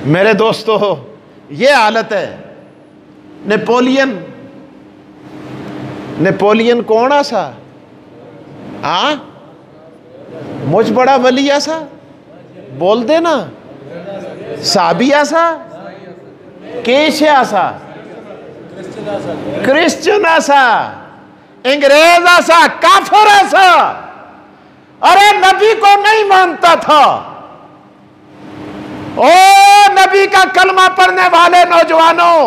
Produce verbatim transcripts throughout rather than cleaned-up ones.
मेरे दोस्तों, ये हालत है। नेपोलियन नेपोलियन कौन आसा हाँ मुझ बड़ा वली आसा बोल देना, साबी आसा, केश आसा, क्रिश्चियन आसा, अंग्रेज आसा, काफिर आसा। अरे नबी को नहीं मानता था। ओ नबी का कलमा पढ़ने वाले नौजवानों,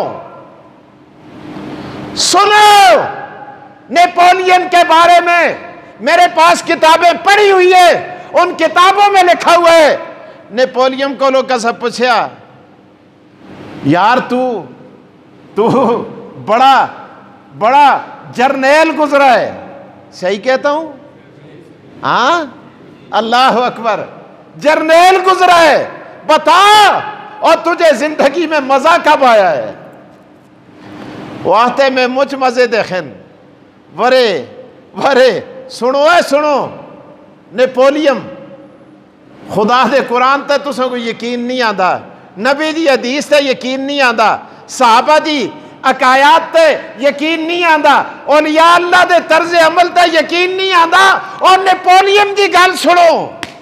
सुनो, नेपोलियन के बारे में मेरे पास किताबें पढ़ी हुई है। उन किताबों में लिखा हुआ है, नेपोलियन को लोग कैसा पूछा, यार तू तू बड़ा बड़ा जर्नैल गुजरा है, सही कहता हूं? हाँ, अल्लाह अकबर, जर्नैल गुजरा है, बता और तुझे जिंदगी में मजा कब आया है? वास्ते में मुझ मजे देखें। वरे वरे सुनो है सुनो, नेपोलियन खुदा दे कुरान ते तुसा को यकीन नहीं आता, नबी दी हदीस ते यकीन नहीं आता, सहाबा दी अकायात ते यकीन नहीं आता, औलिया अल्लाह दे तर्ज अमल ते यकीन नहीं आता। और नेपोलियन की गल सुनो,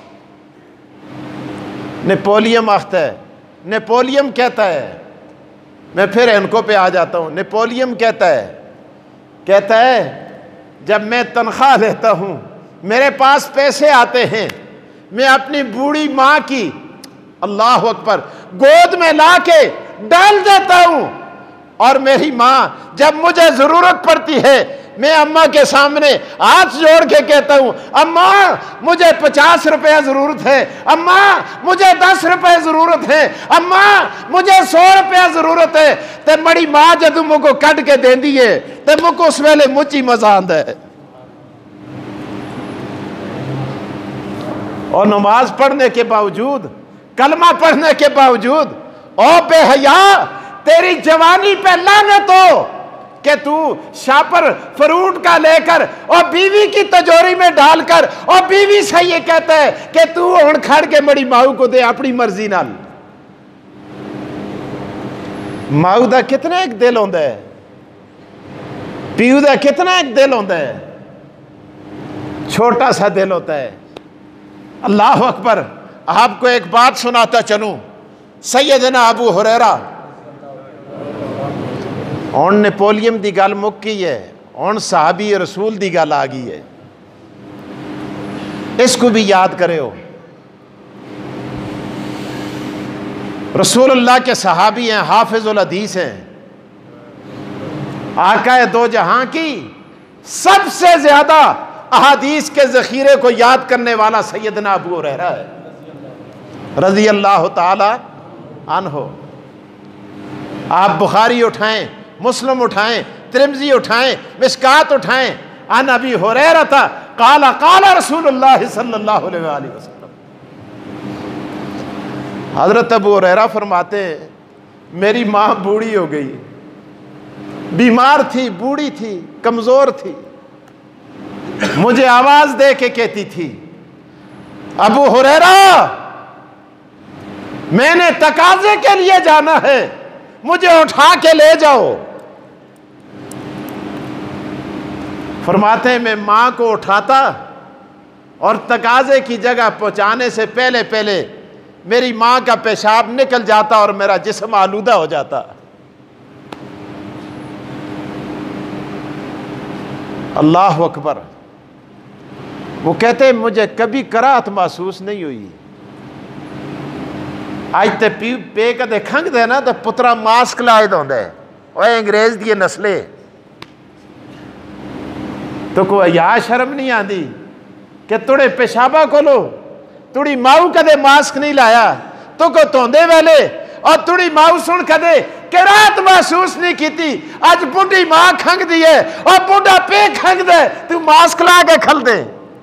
नेपोलियन आखता है, नेपोलियन कहता है, मैं फिर इनको पे आ जाता हूं। नेपोलियन कहता है कहता है जब मैं तनख्वाह लेता हूं, मेरे पास पैसे आते हैं, मैं अपनी बूढ़ी मां की, अल्लाह अकबर, गोद में लाके डाल देता हूं। और मेरी मां जब मुझे जरूरत पड़ती है, मैं अम्मा के सामने हाथ जोड़ के कहता हूं, अम्मा मुझे पचास रुपया जरूरत है, अम्मा मुझे दस रुपए जरूरत है, अम्मा मुझे सौ रुपया जरूरत है। ते बड़ी मां जदू मुझको कट के देंदी है ते मुझको उस वेले मुझ ही मजा आंदा है। और नमाज पढ़ने के बावजूद, कलमा पढ़ने के बावजूद, ओ बेहया, तेरी जवानी पे लानत हो कि तू शापर फ्रूट का लेकर और बीवी की तिजोरी में डालकर, और बीवी से ये कहता है कि तू हुण खड़ के बड़ी माऊ को दे अपनी मर्जी नाल। माऊ दा कितना एक दिल होंदा है, पीऊ दा कितना एक दिल होंदा है, छोटा सा दिल होता है। अल्लाह अकबर, आपको एक बात सुनाता चलूं। सैयदना अबू हुरैरा, हुण नेपोलियन की गल मुक गई है, हुण सहाबी रसूल की गल आ गई है। इसको भी याद करो। रसूलुल्लाह के सहाबी हैं, हाफिजुल हदीस हैं, आका दो जहां की सबसे ज्यादा अहादीस के जखीरे को याद करने वाला सैयदना अबू हुरैरा है रज़ी अल्लाह ताला अन्हो। आप बुखारी उठाएं, मुस्लिम उठाएं, तिरमिज़ी उठाएं, मिशकात उठाएं, अन अबी हुरैरा था काला काला रसूलुल्लाह सल्लल्लाहु अलैहि वसल्लम। हजरत अबू हुरैरा फरमाते, मेरी माँ बूढ़ी हो गई, बीमार थी, बूढ़ी थी, कमजोर थी, मुझे आवाज दे के कहती थी, अबू हुरैरा मैंने तकाजे के लिए जाना है, मुझे उठा के ले जाओ। फरमाते हैं मैं मां को उठाता और तकाजे की जगह पहुंचाने से पहले पहले मेरी मां का पेशाब निकल जाता और मेरा जिस्म आलूदा हो जाता। अल्लाह अकबर। वो कहते मुझे कभी कराहत महसूस नहीं हुई। आज ते पी पे कदे खंघदे ना तो पुत्रा मास्क लाए होंदा है, ओए अंग्रेज दी नस्ले, तो कोई या शर्म नहीं आती कि तुड़े पेशाबा कोलो तुड़ी माऊ कदे मास्क नहीं लाया, तो को धोंदे वेले और तुड़ी माऊ सुन कदे कराहत महसूस नहीं की। अज बुढ़ी मां खंघदी है और बुढ़ा पे खंघदा है, तू मास्क ला के खल दे।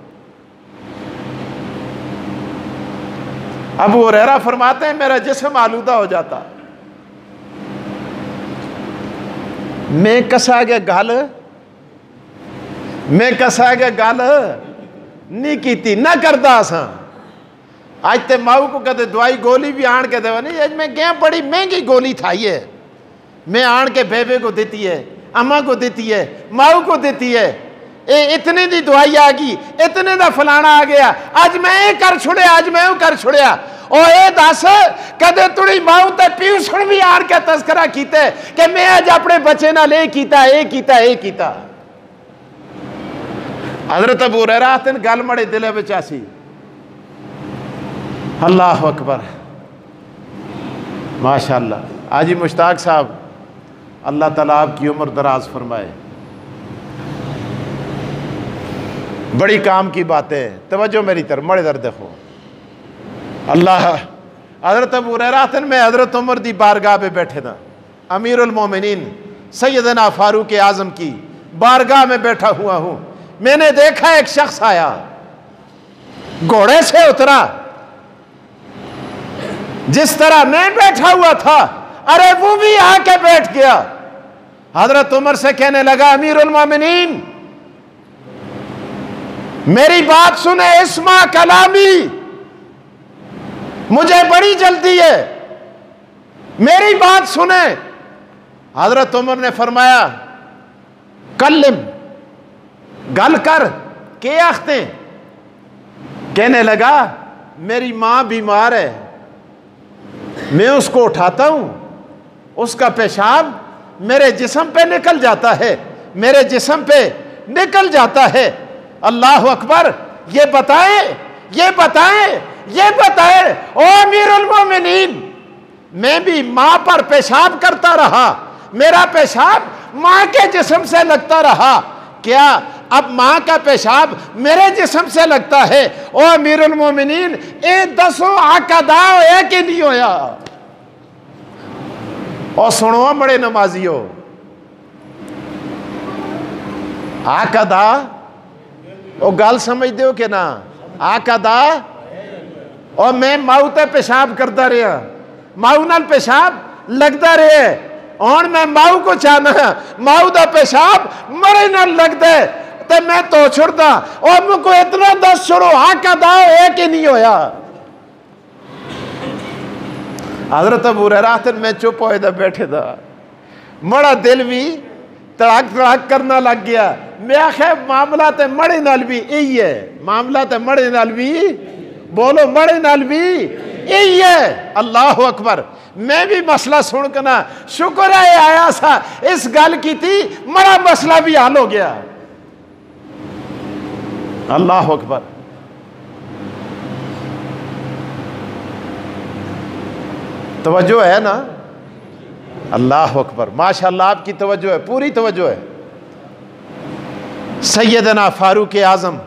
अबू हुरैरा फरमाते हैं मेरा जिस्म आलूदा हो जाता। मैं कसा के गल मैं कसा के गल नहीं की, ना करता सा। आज ते माऊ को कहते दवाई गोली भी आन के देवा नहीं, आज मैं क्या बड़ी महंगी गोली था ये, मैं आन के बेबे को देती है, अम्मा को देती है, माऊ को देती है, ए इतने दी दवाई आ गई, इतने दा फलाना आ गया, आज मैं ये कर छुड़िया, आज मैं वो कर छुड़िया। ओ ए दस कदे तुड़ी माऊ ते पीउसण भी आन के तस्करा कीते कि मैं आज अपने बच्चे नाल ए कीता, ए कीता, ए कीता। हजरत अबू हुरैरा तेन गल मड़े दिल विच आसी। अल्लाह अकबर, माशाअल्लाह। हाजी मुश्ताक साहब, अल्लाह ताला आपकी उम्र दराज फरमाए। बड़ी काम की बातें, तवज्जो मेरी तरफ, मड़े दर देखो। अल्लाह, हजरत अबू हुरैरा में हजरत उमर दी बारगाह पे बैठे था, अमीरुल मोमिनीन सैयदना फारूक आजम की बारगाह में बैठा हुआ हूं। मैंने देखा एक शख्स आया, घोड़े से उतरा, जिस तरह मैं बैठा हुआ था, अरे वो भी आके बैठ गया। हजरत उमर से कहने लगा, अमीरुल मोमिनीन मेरी बात सुने, इस्मा कलामी, मुझे बड़ी जल्दी है, मेरी बात सुने। हजरत उमर ने फरमाया, कल्लिम, गल कर, के आखते। कहने लगा, मेरी मां बीमार है, मैं उसको उठाता हूं, उसका पेशाब मेरे जिस्म पे निकल जाता है, मेरे जिस्म पे निकल जाता है। अल्लाह अकबर। ये बताए, ये बताए, ये बताए, ओ अमीरुल मोमिनीन, मैं भी मां पर पेशाब करता रहा, मेरा पेशाब मां के जिस्म से लगता रहा, क्या अब मां का पेशाब मेरे जिस्म से लगता है? ओ अमीरुल मोमिनीन, ए दसों आकादा होया कि नहीं होया? और सुनो बड़े नमाजियो, आकादा ओ गल समझते हो कि ना? आकादा। और मैं माऊ ते पेशाब करता रहा, माऊ नाल पेशाब लगता रहे, और मैं माऊ को चाहना, माऊ दा पेशाब मरे नाल लगता है, ते मैं तो छुड़दा, और मुझको इतना दस छोड़ो, आकादा है कि नहीं होया? हजरत अबू हुरैरा मैं चुप होए दा बैठे था, मड़ा दिल भी तड़ाक तड़ाक करना लग गया। मैं आखे मामला ते मड़े नाल भी यही है, मामला ते मड़े नाल भी, बोलो मड़े नाल भी यही है। अल्लाह अकबर। मैं भी मसला सुन के ना शुक्र है आया सा, इस गल की थी, मड़ा मसला भी हल हो गया। अल्लाह अकबर। तवज्जो है ना? अल्लाह अकबर, माशाअल्लाह आपकी तवज्जो है, पूरी तवज्जो है। सैयदना फारूक आजम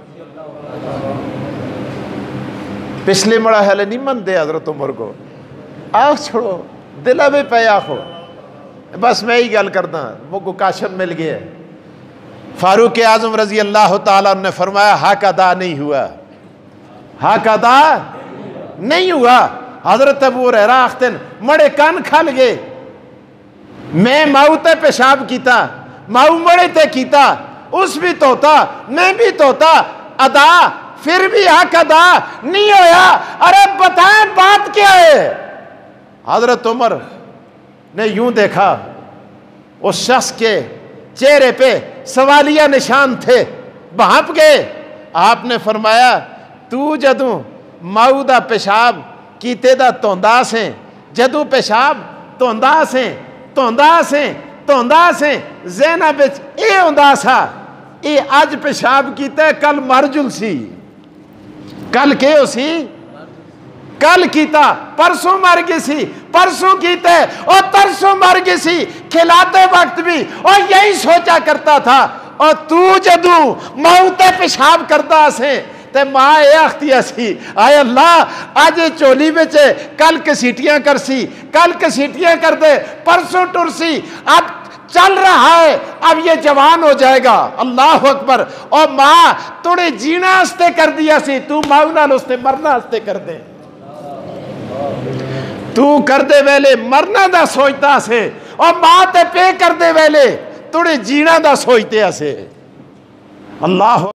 पिछले मड़ा हले नहीं मनते हजरत उमर को, आख छोड़ो, दिला में पे आखो, बस मैं ही गल करदा, मुझको काशफ मिल गया। फारूक आजम रजी अल्लाह ताला ने फरमाया, हक अदा नहीं हुआ, हक अदा नहीं हुआ। हजरत अबू हुरैरा आखते मड़े कान खल गए, मैं माऊ ते पेशाब किता, माऊ मड़े ते किता, उस भी तोता, मैं भी तोता, अदा फिर भी हक अदा नहीं होया। अरे बताएं बात क्या है? हजरत उमर ने यूं देखा, उस शख्स के चेहरे पे सवालिया निशान थे, भाप गए। आपने फरमाया, तू जदू माऊ दा पेशाब कीते दा धोंदा से, जदू पेशाब धोंदा से धोंदा से धोंदा से ज़हना विच ये हुंदा सा, ये अज पेशाब कीता, कल मर जुलसी, कल के हो सी, कल कीता, परसों मर गई सी, परसों कीते और तरसों मर गई सी, खिलाते वक्त भी और यही सोचा करता था। और तू जदू माऊ ते पेशाब करता से ते मां ये आखती सी, आए अल्लाह आज चोली बिच कल कसीटियां कर सी, कल कसीटियां कर दे, परसों टुरसी, अब चल रहा है, अब ये जवान हो जाएगा। अल्लाह अकबर। और मां तोड़े जीना हस्ते कर दिया सी, तू माऊ नाल उसते मरना हस्ते कर दे, तू कर दे वेले मरना दा सोचता से, और मां ते पे कर दे वेले तोड़े जीना दा सोचते से। अल्लाह